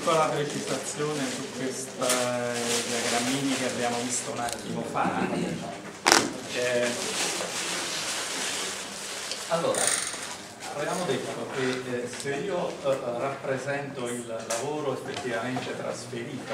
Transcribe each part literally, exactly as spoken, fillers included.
piccola precisazione su questi diagrammini che abbiamo visto un attimo fa. Eh, allora, avevamo detto che eh, se io eh, rappresento il lavoro effettivamente trasferito,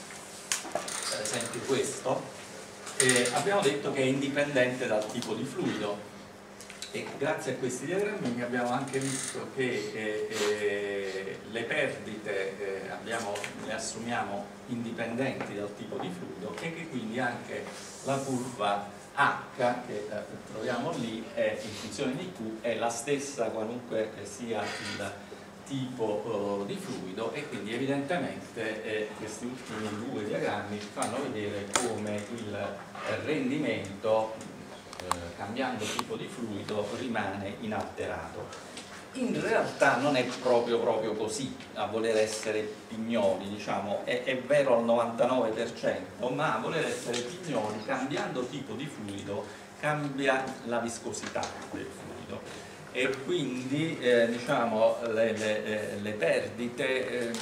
per esempio questo, eh, abbiamo detto che è indipendente dal tipo di fluido. E grazie a questi diagrammini abbiamo anche visto che eh, eh, le perdite eh, abbiamo, le assumiamo indipendenti dal tipo di fluido e che quindi anche la curva H che eh, troviamo lì è, in funzione di Q è la stessa qualunque sia il tipo eh, di fluido, e quindi evidentemente eh, questi ultimi due diagrammi fanno vedere come il rendimento Eh, cambiando tipo di fluido rimane inalterato. In realtà non è proprio proprio così, a voler essere pignoli, diciamo, è, è vero al novantanove per cento, ma a voler essere pignoli, cambiando tipo di fluido cambia la viscosità del fluido, e quindi eh, diciamo le, le, le perdite eh,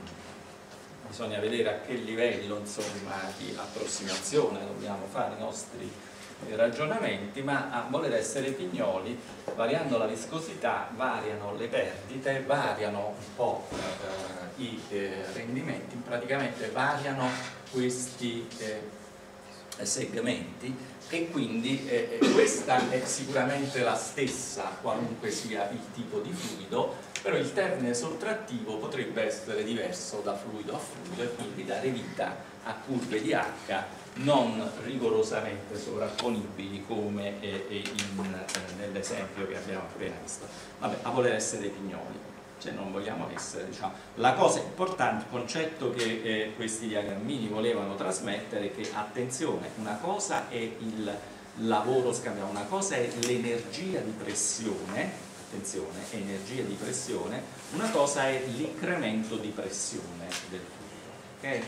bisogna vedere a che livello, insomma, di approssimazione dobbiamo fare i nostri ragionamenti, ma a voler essere pignoli, variando la viscosità variano le perdite, variano un po' eh, i eh, rendimenti, praticamente variano questi eh, segmenti, e quindi eh, questa è sicuramente la stessa qualunque sia il tipo di fluido, però il termine sottrattivo potrebbe essere diverso da fluido a fluido e quindi dare vita a curve di H non rigorosamente sovrapponibili come eh, in, eh, nell'esempio che abbiamo appena visto. Vabbè, a voler essere pignoli, cioè non vogliamo essere, diciamo, la cosa importante, il concetto che eh, questi diagrammini volevano trasmettere è che, attenzione, una cosa è il lavoro scambiato, una cosa è l'energia di pressione, attenzione, energia di pressione, una cosa è l'incremento di pressione del fluido, ok?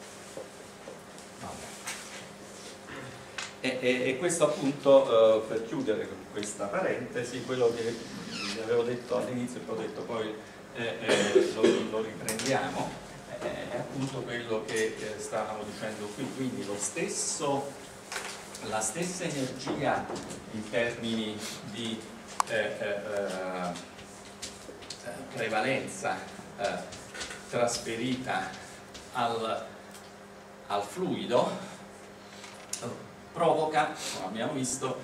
Vabbè. E, e, e questo appunto, eh, per chiudere questa parentesi, quello che vi avevo detto all'inizio e poi ho detto poi eh, eh, lo, lo riprendiamo, eh, è appunto quello che eh, stavamo dicendo qui, quindi lo stesso, la stessa energia in termini di eh, eh, eh, prevalenza eh, trasferita al, al fluido provoca, come abbiamo visto,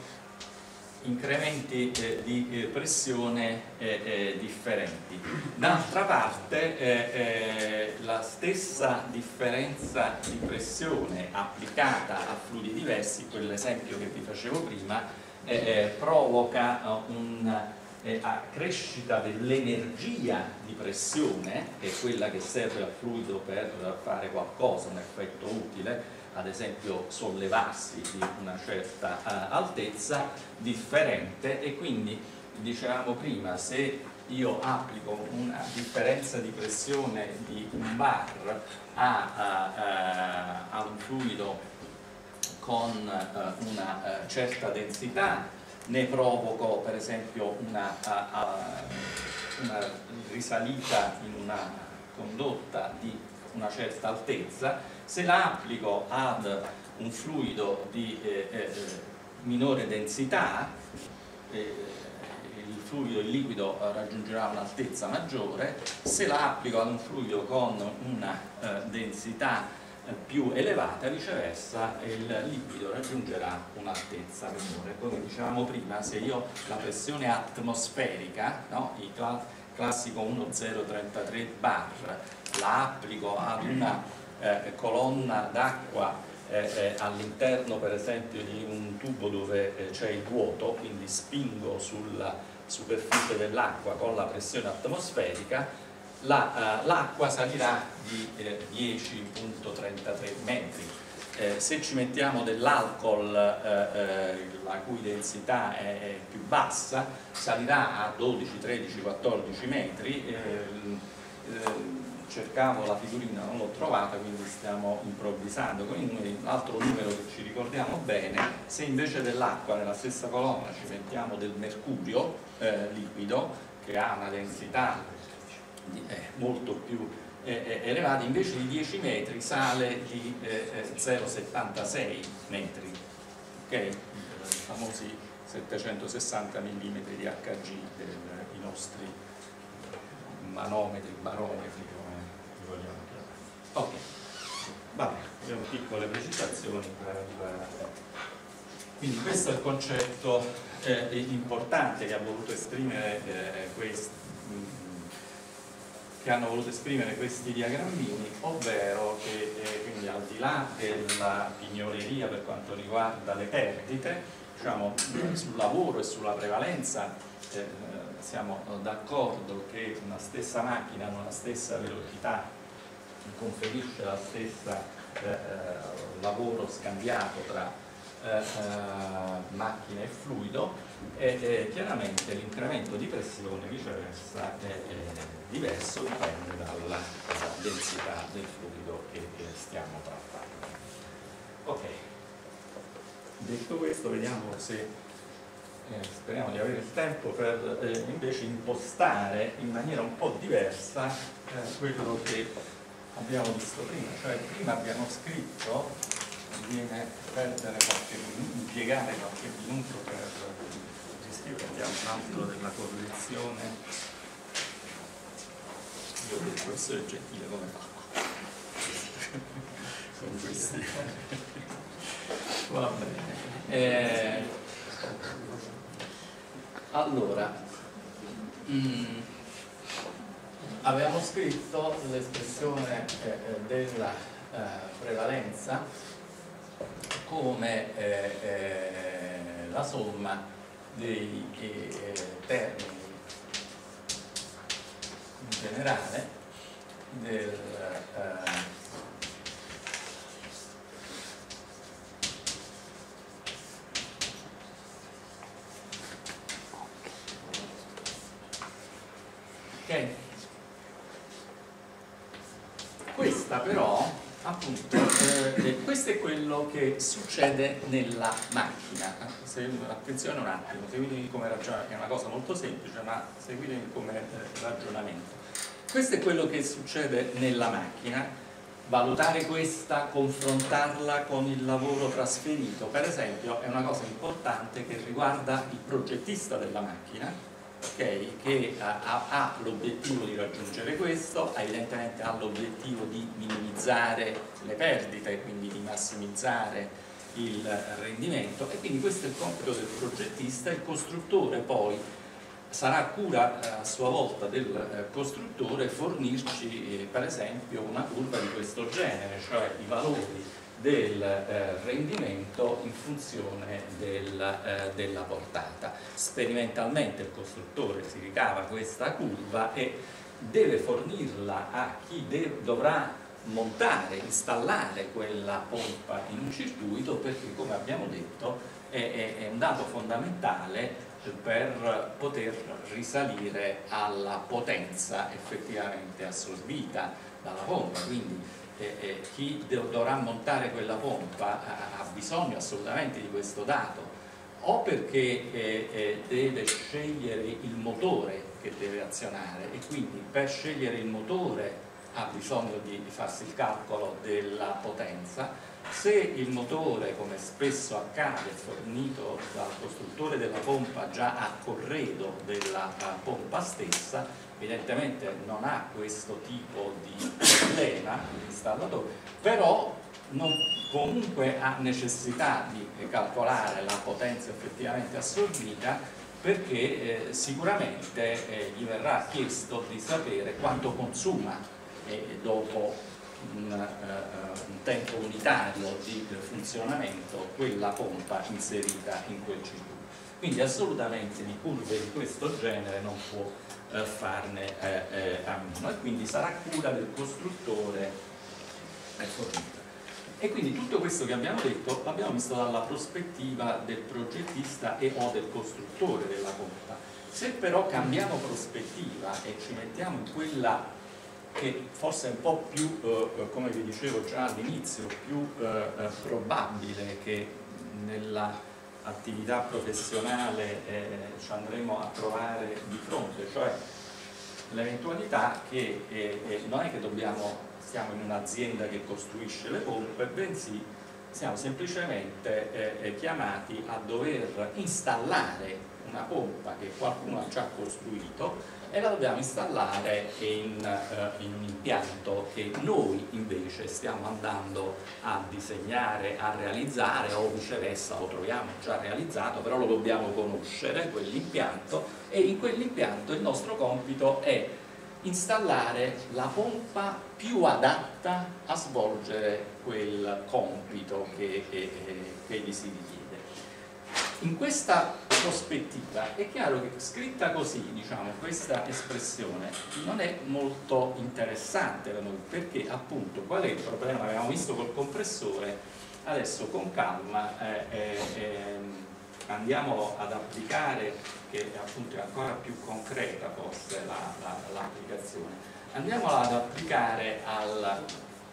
incrementi eh, di eh, pressione eh, eh, differenti. D'altra parte eh, eh, la stessa differenza di pressione applicata a fluidi diversi, quell'esempio che vi facevo prima, eh, eh, provoca eh, una eh, crescita dell'energia di pressione, che è quella che serve al fluido per fare qualcosa, un effetto utile, ad esempio sollevarsi di una certa uh, altezza, differente, e quindi dicevamo prima, se io applico una differenza di pressione di un bar a, a, a, a un fluido con uh, una uh, certa densità, ne provoco per esempio una, a, a, una risalita in una condotta di una certa altezza. Se la applico ad un fluido di eh, eh, minore densità, eh, il fluido, il liquido raggiungerà un'altezza maggiore. Se la applico ad un fluido con una eh, densità eh, più elevata, viceversa, il liquido raggiungerà un'altezza minore. Come dicevamo prima, se io la pressione atmosferica, no, il cla classico uno zero trentatré bar, la applico ad una Eh, colonna d'acqua eh, eh, all'interno per esempio di un tubo dove eh, c'è il vuoto, quindi spingo sulla superficie dell'acqua con la pressione atmosferica, l'acqua la, eh, salirà di eh, dieci virgola trentatré metri. Eh, se ci mettiamo dell'alcol eh, eh, la cui densità è, è più bassa, salirà a dodici, tredici, quattordici metri. Eh, eh, cercavo la figurina, non l'ho trovata, quindi stiamo improvvisando con i numeri. Un altro numero che ci ricordiamo bene: se invece dell'acqua nella stessa colonna ci mettiamo del mercurio eh, liquido, che ha una densità di, eh, molto più eh, elevati, invece di dieci metri sale di eh, zero virgola settantasei metri, ok? I famosi settecentosessanta millimetri di H G dei nostri manometri, barometri, come li vogliamo chiamare. Ok, vabbè, abbiamo piccole precisazioni per arrivare. Quindi questo è il concetto eh, importante che ha voluto esprimere eh, questi, che hanno voluto esprimere questi diagrammini, ovvero che eh, quindi al di là della pignoreria per quanto riguarda le perdite, diciamo, sul lavoro e sulla prevalenza eh, siamo d'accordo che una stessa macchina con la stessa velocità conferisce la stessa eh, lavoro scambiato tra eh, eh, macchina e fluido, e eh, chiaramente l'incremento di pressione viceversa è, è diverso, dipende dalla, dalla densità del fluido che, che stiamo trattando. Ok, detto questo, vediamo se eh, speriamo di avere il tempo per eh, invece impostare in maniera un po' diversa eh, quello che abbiamo visto prima. Cioè prima abbiamo scritto, viene perdere qualche minuto, impiegare qualche minuto per riscrivere, andiamo un altro della correzione. Io ho detto questo è gentile come fa. Con questi. Va bene. Eh, allora, mm, avevamo scritto l'espressione eh, della eh, prevalenza come eh, eh, la somma dei eh, termini in generale del eh, ok. Questa però appunto eh, questo è quello che succede nella macchina. Se, attenzione un attimo, seguitemi come ragionamento, è una cosa molto semplice, ma seguitemi come eh, ragionamento. Questo è quello che succede nella macchina. Valutare questa, confrontarla con il lavoro trasferito, per esempio, è una cosa importante che riguarda il progettista della macchina, okay, che ha, ha l'obiettivo di raggiungere questo, evidentemente ha l'obiettivo di minimizzare le perdite, quindi di massimizzare il rendimento, e quindi questo è il compito del progettista. Il costruttore poi sarà cura a sua volta del costruttore fornirci eh, per esempio una curva di questo genere, cioè i valori del eh, rendimento in funzione del, eh, della portata. Sperimentalmente il costruttore si ricava questa curva e deve fornirla a chi dovrà montare, installare quella pompa in un circuito, perché come abbiamo detto è, è, è un dato fondamentale per poter risalire alla potenza effettivamente assorbita dalla pompa. Quindi eh, eh, chi dovrà montare quella pompa ha, ha bisogno assolutamente di questo dato, o perché eh, eh, deve scegliere il motore che deve azionare, e quindi per scegliere il motore ha bisogno di, di farsi il calcolo della potenza. Se il motore, come spesso accade, è fornito dal costruttore della pompa già a corredo della pompa stessa, evidentemente non ha questo tipo di problema l'installatore, però non, comunque ha necessità di calcolare la potenza effettivamente assorbita, perché eh, sicuramente eh, gli verrà chiesto di sapere quanto consuma eh, dopo Un, uh, un tempo unitario di funzionamento quella pompa inserita in quel circuito. Quindi assolutamente di curve di questo genere non può uh, farne uh, uh, a meno, e quindi sarà cura del costruttore eh, fornita. E quindi tutto questo che abbiamo detto l'abbiamo visto dalla prospettiva del progettista e o del costruttore della pompa. Se però cambiamo prospettiva e ci mettiamo in quella che forse è un po' più, eh, come vi dicevo già all'inizio, più eh, probabile che nella attività professionale eh, ci andremo a trovare di fronte, cioè l'eventualità che eh, eh, non è che dobbiamo, siamo in un'azienda che costruisce le pompe, bensì siamo semplicemente eh, chiamati a dover installare una pompa che qualcuno ha già costruito e la dobbiamo installare in, eh, in un impianto che noi invece stiamo andando a disegnare, a realizzare, o viceversa lo troviamo già realizzato, però lo dobbiamo conoscere quell'impianto, e in quell'impianto il nostro compito è installare la pompa più adatta a svolgere quel compito che, che, che gli si richiede. In questa prospettiva è chiaro che scritta così, diciamo, questa espressione non è molto interessante per noi, perché appunto qual è il problema? Abbiamo visto col compressore, adesso con calma eh, eh, eh, andiamo ad applicare, che appunto è ancora più concreta forse l'applicazione, la, la, andiamo ad applicare al,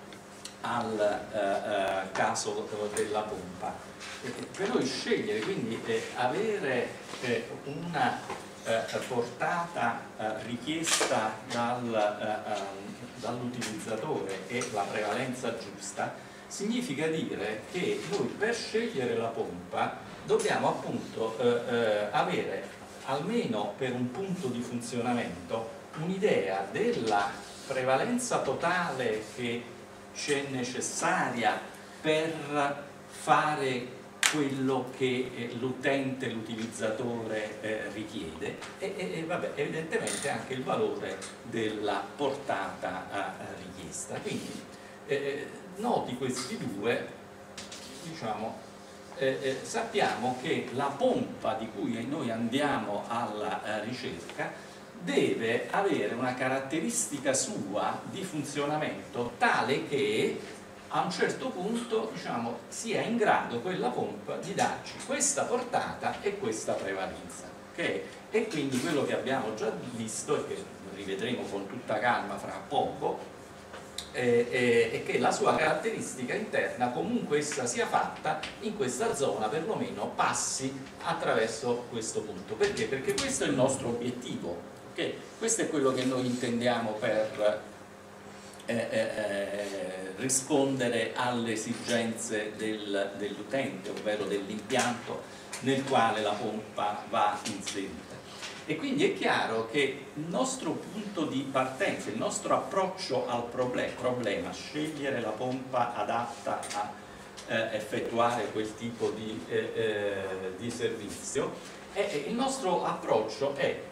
al eh, eh, caso della pompa. Per noi scegliere, quindi eh, avere eh, una eh, portata eh, richiesta dal, eh, dall'utilizzatore e la prevalenza giusta, significa dire che noi per scegliere la pompa dobbiamo appunto eh, eh, avere, almeno per un punto di funzionamento, un'idea della prevalenza totale che c'è necessaria per fare quello che l'utente, l'utilizzatore eh, richiede e, e, e vabbè, evidentemente anche il valore della portata eh, richiesta. Quindi eh, noti questi due, diciamo, eh, eh, sappiamo che la pompa di cui noi andiamo alla eh, ricerca deve avere una caratteristica sua di funzionamento tale che a un certo punto, diciamo, sia in grado quella pompa di darci questa portata e questa prevalenza, okay? E quindi quello che abbiamo già visto e che rivedremo con tutta calma fra poco eh, eh, è che la sua caratteristica interna, comunque essa sia fatta, in questa zona perlomeno passi attraverso questo punto. Perché? Perché questo è il nostro obiettivo, okay? Questo è quello che noi intendiamo per Eh, eh, rispondere alle esigenze del, dell'utente, ovvero dell'impianto nel quale la pompa va inserita. E quindi è chiaro che il nostro punto di partenza, il nostro approccio al problem problema, scegliere la pompa adatta a eh, effettuare quel tipo di, eh, eh, di servizio, e il nostro approccio è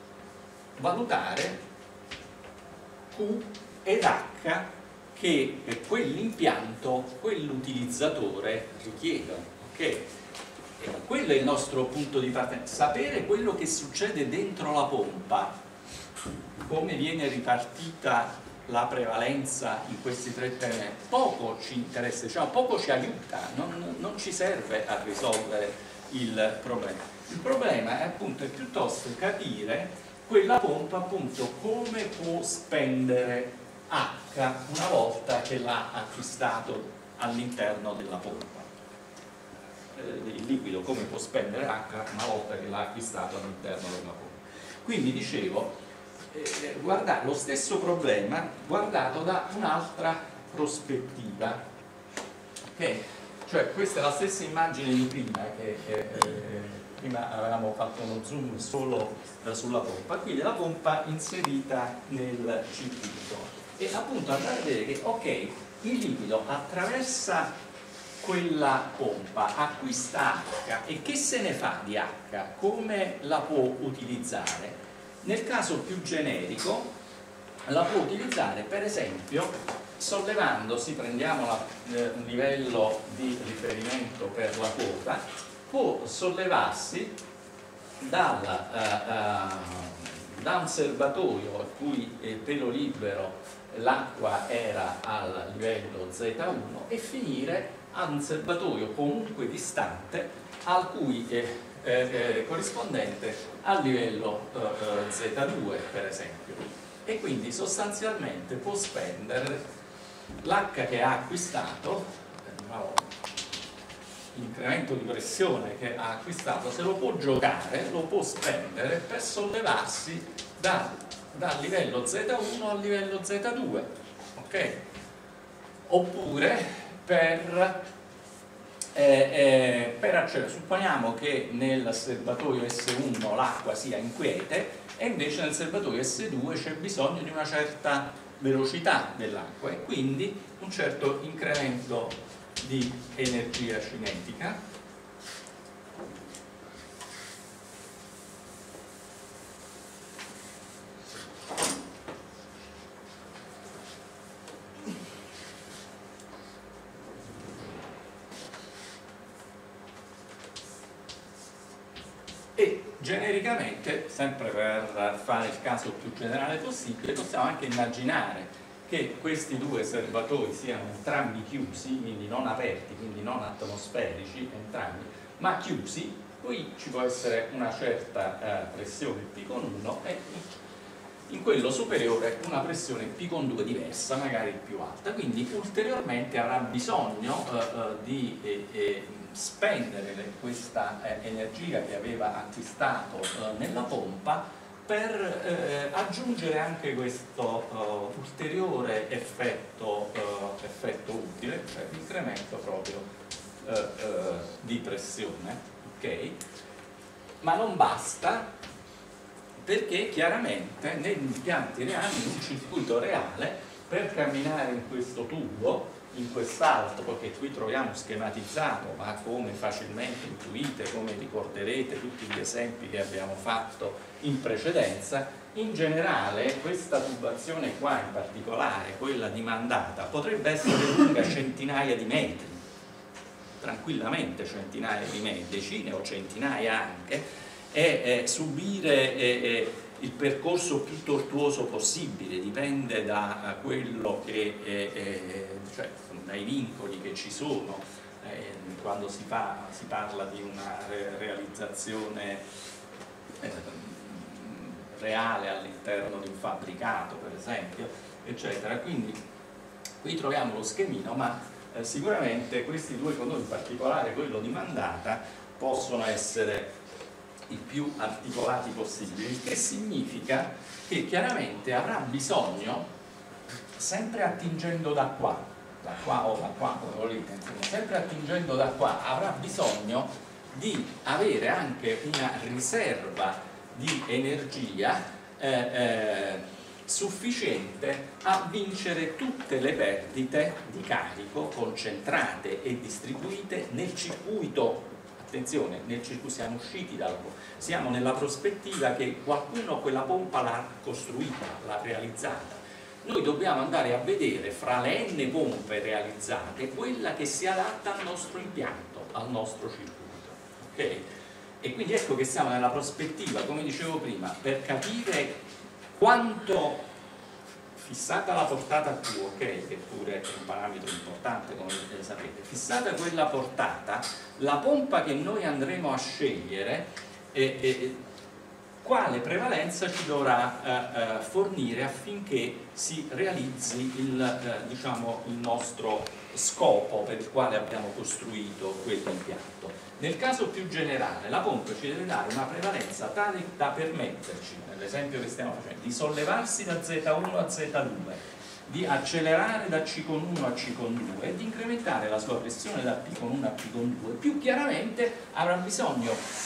valutare Q ed H che quell'impianto, quell'utilizzatore richiedono, okay? Quello è il nostro punto di partenza, sapere quello che succede dentro la pompa, come viene ripartita la prevalenza in questi tre temi, poco ci interessa, diciamo, poco ci aiuta, non, non ci serve a risolvere il problema. Il problema è appunto è piuttosto capire quella pompa appunto come può spendere H una volta che l'ha acquistato all'interno della pompa. Eh, il liquido come può spendere H una volta che l'ha acquistato all'interno della pompa. Quindi dicevo, eh, guardate lo stesso problema guardato da un'altra prospettiva, okay? Cioè questa è la stessa immagine di prima, che eh, prima avevamo fatto uno zoom solo eh, sulla pompa, qui la pompa inserita nel circuito. E appunto andare a vedere che, ok, il liquido attraversa quella pompa, acquista H, e che se ne fa di H? Come la può utilizzare? Nel caso più generico la può utilizzare per esempio sollevandosi, prendiamo la, eh, un livello di riferimento per la quota, può sollevarsi dal, uh, uh, da un serbatoio a cui eh, pelo libero l'acqua era al livello Z uno e finire ad un serbatoio comunque distante al cui eh, eh, corrispondente al livello eh, Z due per esempio, e quindi sostanzialmente può spendere l'H che ha acquistato, l'incremento di pressione che ha acquistato, se lo può giocare, lo può spendere per sollevarsi da dal livello Z uno al livello Z due, ok? Oppure per, eh, eh, per accelerare, supponiamo che nel serbatoio S uno l'acqua sia inquiete e invece nel serbatoio S due c'è bisogno di una certa velocità dell'acqua e quindi un certo incremento di energia cinetica. E genericamente, sempre per fare il caso più generale possibile, possiamo anche immaginare che questi due serbatoi siano entrambi chiusi, quindi non aperti, quindi non atmosferici, entrambi, ma chiusi. Qui ci può essere una certa eh, pressione P con uno e in quello superiore una pressione P con due diversa, magari più alta, quindi ulteriormente avrà bisogno eh, eh, di eh, eh, spendere questa eh, energia che aveva acquistato eh, nella pompa per eh, aggiungere anche questo uh, ulteriore effetto, uh, effetto utile, cioè l'incremento proprio uh, uh, di pressione, ok? Ma non basta, perché chiaramente negli impianti reali, in un circuito reale, per camminare in questo tubo, in quest'altro, che qui troviamo schematizzato, ma come facilmente intuite, come ricorderete tutti gli esempi che abbiamo fatto in precedenza, in generale questa tubazione qua in particolare, quella dimandata, potrebbe essere lunga centinaia di metri, tranquillamente centinaia di metri, decine o centinaia anche, e eh, subire eh, eh, il percorso più tortuoso possibile, dipende da quello che, eh, eh, cioè dai vincoli che ci sono eh, quando si, fa, si parla di una re realizzazione eh, reale all'interno di un fabbricato, per esempio, eccetera. Quindi qui troviamo lo schemino, ma eh, sicuramente questi due condotti, in particolare quello di mandata, possono essere i più articolati possibili, il che significa che chiaramente avrà bisogno, sempre attingendo da qua, da qua o da qua, come volete, insomma, sempre attingendo da qua, avrà bisogno di avere anche una riserva di energia eh, eh, sufficiente a vincere tutte le perdite di carico concentrate e distribuite nel circuito. Attenzione, nel circuito siamo usciti dalla pompa, siamo nella prospettiva che qualcuno quella pompa l'ha costruita, l'ha realizzata. Noi dobbiamo andare a vedere fra le n pompe realizzate quella che si adatta al nostro impianto, al nostro circuito. Ok? E quindi ecco che siamo nella prospettiva, come dicevo prima, per capire quanto, fissata la portata Q, ok, che pure è un parametro importante come sapete, fissata quella portata, la pompa che noi andremo a scegliere, eh, eh, quale prevalenza ci dovrà eh, eh, fornire affinché si realizzi il, eh, diciamo, il nostro scopo per il quale abbiamo costruito quell'impianto. Nel caso più generale, la pompa ci deve dare una prevalenza tale da permetterci, nell'esempio che stiamo facendo, di sollevarsi da Z uno a Z due, di accelerare da C con uno a C con due e di incrementare la sua pressione da P con uno a P con due. Più chiaramente avrà bisogno,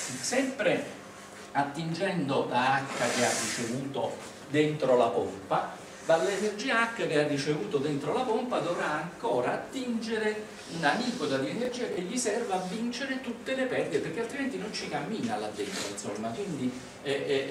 sempre attingendo da H che ha ricevuto dentro la pompa, dall'energia H che ha ricevuto dentro la pompa dovrà ancora attingere un'aliquota di energia che gli serva a vincere tutte le perdite, perché altrimenti non ci cammina là dentro, insomma. Quindi eh,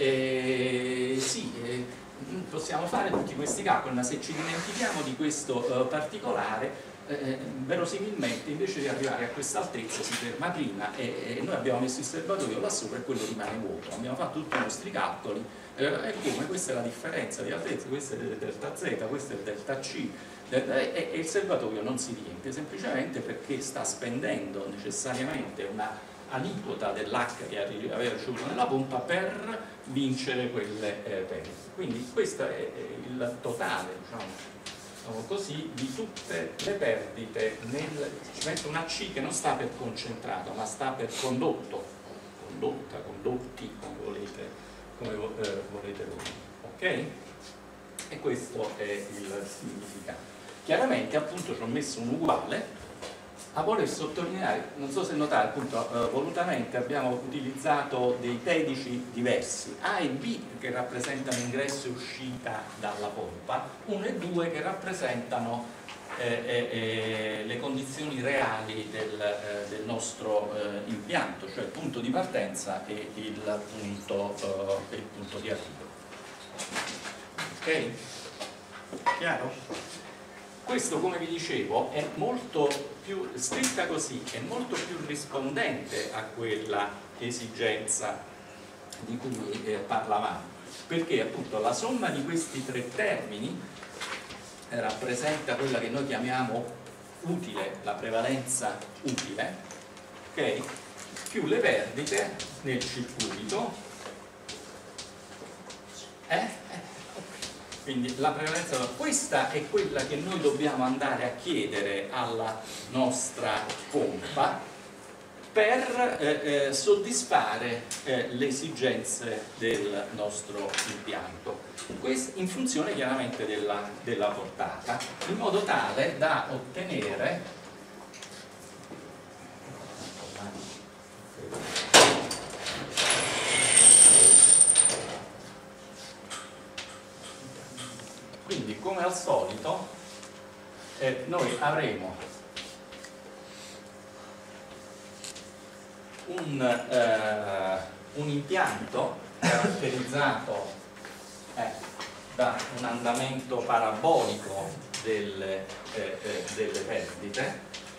eh, eh, sì, eh, possiamo fare tutti questi calcoli, ma se ci dimentichiamo di questo eh, particolare, eh, verosimilmente invece di arrivare a questa altezza si ferma prima e, e noi abbiamo messo il serbatoio là sopra e quello rimane vuoto. Abbiamo fatto tutti i nostri calcoli eh, e come questa è la differenza di altezza, questo è il delta Z, questo è il delta C, delta, e, e il serbatoio non si riempie semplicemente perché sta spendendo necessariamente una aliquota dell'H che aveva ricevuto nella pompa per vincere quelle eh, perdite. Quindi questo è il totale, diciamo così, di tutte le perdite nel, ci metto una C che non sta per concentrato ma sta per condotto, condotta, condotti come volete come eh, volete voi, ok? E questo è il significato. Chiaramente appunto ci ho messo un uguale a voler sottolineare, non so se notare, appunto eh, volutamente abbiamo utilizzato dei pedici diversi, A e B che rappresentano ingresso e uscita dalla pompa, uno e due che rappresentano eh, eh, eh, le condizioni reali del, eh, del nostro eh, impianto, cioè il punto di partenza e il punto, eh, il punto di arrivo. Ok? Chiaro? Questo, come vi dicevo, è molto più scritta così, è molto più rispondente a quella esigenza di cui eh, parlavamo, perché appunto la somma di questi tre termini eh, rappresenta quella che noi chiamiamo utile, la prevalenza utile, ok? Più le perdite nel circuito, eh? eh Quindi la prevalenza, questa è quella che noi dobbiamo andare a chiedere alla nostra pompa per eh, eh, soddisfare eh, le esigenze del nostro impianto, questo in funzione chiaramente della, della portata, in modo tale da ottenere quindi, come al solito, eh, noi avremo un, eh, un impianto caratterizzato eh, da un andamento parabolico delle, eh, eh, delle perdite,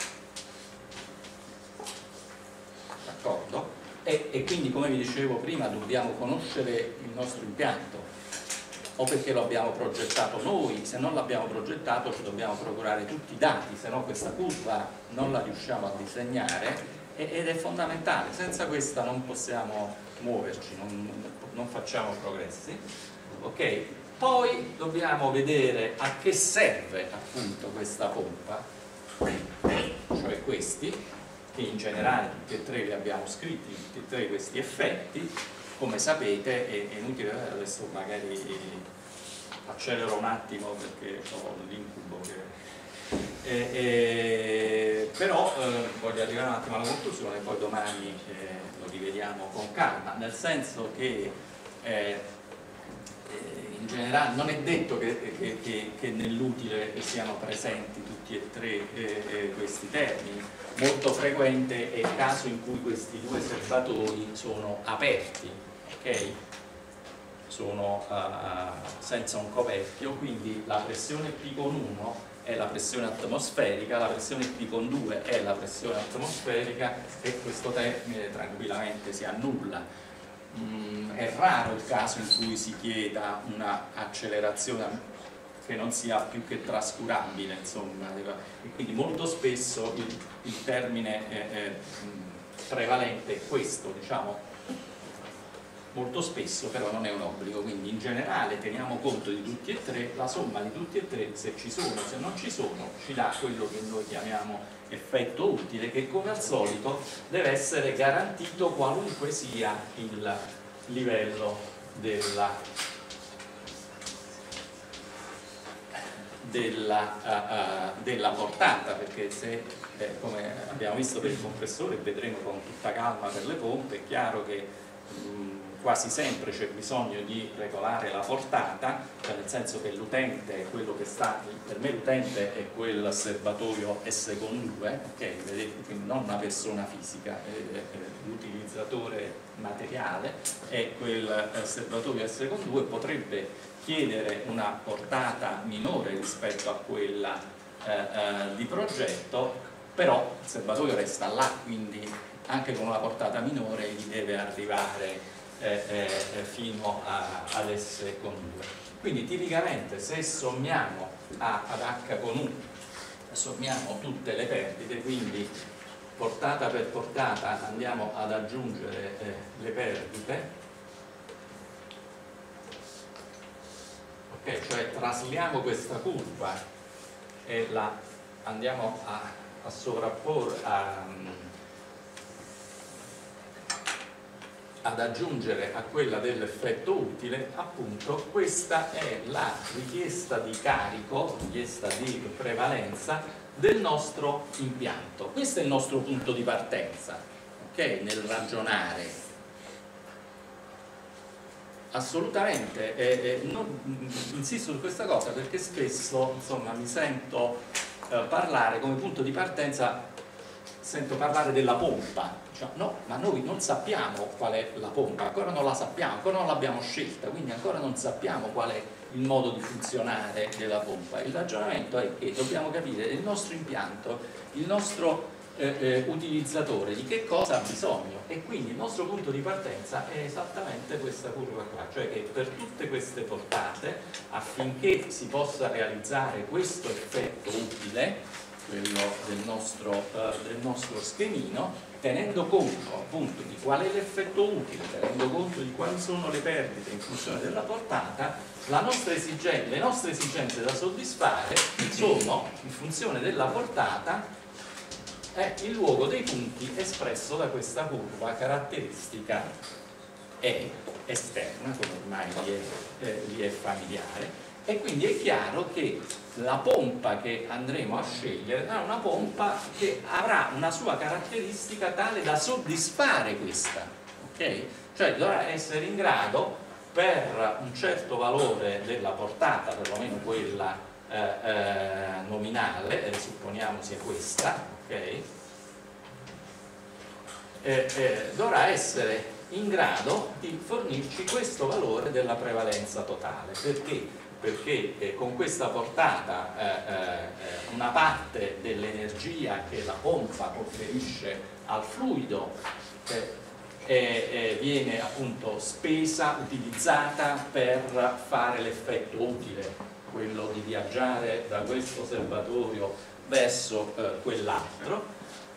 d'accordo? E, e quindi, come vi dicevo prima, dobbiamo conoscere il nostro impianto, o perché lo abbiamo progettato noi, se non l'abbiamo progettato ci dobbiamo procurare tutti i dati, se no questa curva non la riusciamo a disegnare ed è fondamentale, senza questa non possiamo muoverci, non, non facciamo progressi, ok? Poi dobbiamo vedere a che serve appunto questa pompa, cioè questi, che in generale tutti e tre li abbiamo scritti, tutti e tre questi effetti. Come sapete è, è inutile, adesso magari accelero un attimo perché ho l'incubo che... Eh, eh, però eh, voglio arrivare un attimo alla conclusione, poi domani eh, lo rivediamo con calma, nel senso che eh, in generale non è detto che, che, che, che nell'utile siano presenti tutti e tre eh, eh, questi termini. Molto frequente è il caso in cui questi due serbatoi sono aperti, ok? Sono uh, senza un coperchio, quindi la pressione P con uno è la pressione atmosferica, la pressione P con due è la pressione atmosferica e questo termine tranquillamente si annulla. Mm, è raro il caso in cui si chieda un'accelerazione che non sia più che trascurabile, insomma, e quindi molto spesso il, il termine eh, eh, prevalente è questo, diciamo, molto spesso, però non è un obbligo, quindi in generale teniamo conto di tutti e tre, la somma di tutti e tre, se ci sono, se non ci sono, ci dà quello che noi chiamiamo effetto utile, che come al solito deve essere garantito qualunque sia il livello della Della, uh, uh, della portata, perché se eh, come abbiamo visto per il compressore, vedremo con tutta calma per le pompe, è chiaro che mh, quasi sempre c'è bisogno di regolare la portata, cioè nel senso che l'utente è quello che sta, per me l'utente è quel serbatoio S con due, ok, vedete, quindi non una persona fisica, l'utilizzatore materiale è quel serbatoio S con due, potrebbe chiedere una portata minore rispetto a quella eh, eh, di progetto, però il serbatoio resta là, quindi anche con una portata minore gli deve arrivare eh, eh, fino a, ad S con due. Quindi tipicamente se sommiamo A ad H con U, sommiamo tutte le perdite, quindi portata per portata andiamo ad aggiungere eh, le perdite, ok, cioè trasliamo questa curva e la andiamo a, a sovrapporre, a, ad aggiungere a quella dell'effetto utile, appunto, questa è la richiesta di carico, richiesta di prevalenza del nostro impianto. Questo è il nostro punto di partenza, ok? Nel ragionare. Assolutamente, eh, eh, non, insisto su questa cosa perché spesso, insomma, mi sento eh, parlare come punto di partenza, sento parlare della pompa. Cioè, no, ma noi non sappiamo qual è la pompa, ancora non la sappiamo, ancora non l'abbiamo scelta, quindi ancora non sappiamo qual è il modo di funzionare della pompa. Il ragionamento è che dobbiamo capire il nostro impianto, il nostro eh, eh, utilizzatore di che cosa ha bisogno, e quindi il nostro punto di partenza è esattamente questa curva qua, cioè che per tutte queste portate, affinché si possa realizzare questo effetto utile, quello del nostro, eh, del nostro schemino, tenendo conto appunto di qual è l'effetto utile, tenendo conto di quali sono le perdite in funzione della portata, la nostra esigenza, le nostre esigenze da soddisfare sono, in funzione della portata, è il luogo dei punti espresso da questa curva caratteristica E esterna, come ormai vi è, eh, vi è familiare. E quindi è chiaro che la pompa che andremo a scegliere è una pompa che avrà una sua caratteristica tale da soddisfare questa, ok? Cioè dovrà essere in grado, per un certo valore della portata, perlomeno quella eh, eh, nominale, eh, supponiamo sia questa, ok? Eh, eh, dovrà essere in grado di fornirci questo valore della prevalenza totale. Perché? Perché eh, con questa portata eh, eh, una parte dell'energia che la pompa conferisce al fluido eh, eh, eh, viene appunto spesa, utilizzata per fare l'effetto utile, quello di viaggiare da questo serbatoio verso eh, quell'altro.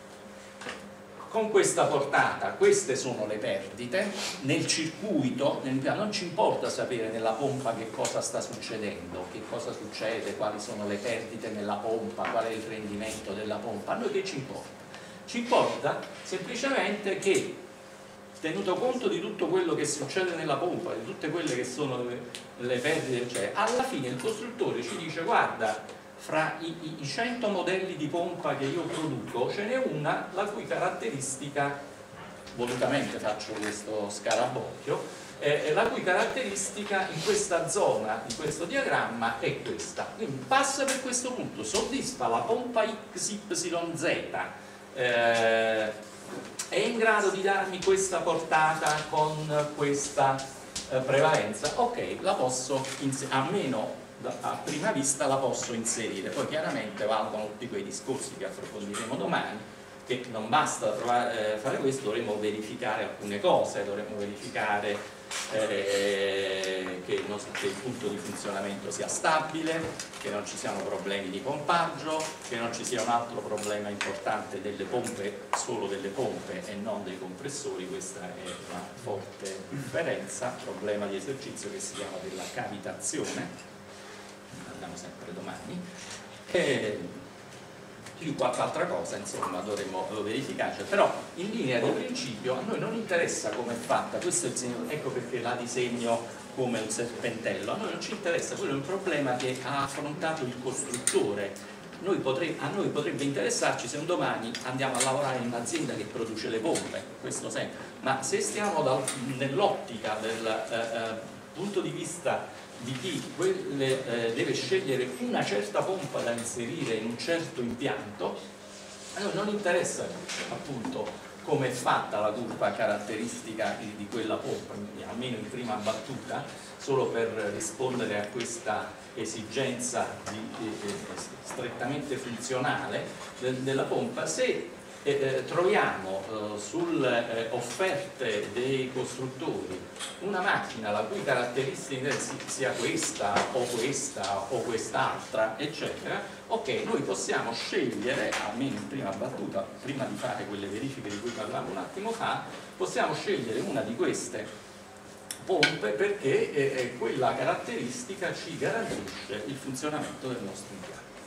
Con questa portata queste sono le perdite nel circuito, nel, non ci importa sapere nella pompa che cosa sta succedendo, che cosa succede, quali sono le perdite nella pompa, qual è il rendimento della pompa. A noi che ci importa? Ci importa semplicemente che, tenuto conto di tutto quello che succede nella pompa, di tutte quelle che sono le, le perdite, cioè, alla fine il costruttore ci dice: guarda, fra i, i, i cento modelli di pompa che io produco ce n'è una la cui caratteristica, volutamente faccio questo scarabocchio, eh, la cui caratteristica in questa zona di questo diagramma è questa, quindi passa per questo punto, soddisfa la pompa X Y Z, eh, è in grado di darmi questa portata con questa eh, prevalenza, ok, la posso, almeno a prima vista la posso inserire. Poi chiaramente valgono tutti quei discorsi che approfondiremo domani, che non basta trovare, eh, fare questo, dovremo verificare alcune cose, dovremo verificare eh, che, il nostro, che il punto di funzionamento sia stabile, che non ci siano problemi di pompaggio, che non ci sia un altro problema importante delle pompe, solo delle pompe e non dei compressori. Questa è una forte differenza, problema di esercizio che si chiama della cavitazione, parliamo sempre domani, e più qualche altra cosa insomma dovremo verificare, però in linea di principio a noi non interessa come è fatta, questo è il segno, ecco perché la disegno come un serpentello, a noi non ci interessa, quello è un problema che ha affrontato il costruttore. Noi potre, a noi potrebbe interessarci se un domani andiamo a lavorare in un'azienda che produce le pompe, in questo senso, ma se stiamo nell'ottica del eh, eh, punto di vista di chi quelle, eh, deve scegliere una certa pompa da inserire in un certo impianto, a noi non interessa appunto come è fatta la curva caratteristica di, di quella pompa, almeno in prima battuta, solo per rispondere a questa esigenza di, eh, strettamente funzionale del, della pompa. Se E, eh, troviamo eh, sulle eh, offerte dei costruttori una macchina la cui caratteristica sia questa o questa o quest'altra eccetera, ok, noi possiamo scegliere, almeno in prima battuta, prima di fare quelle verifiche di cui parlavamo un attimo fa, possiamo scegliere una di queste pompe perché eh, quella caratteristica ci garantisce il funzionamento del nostro impianto.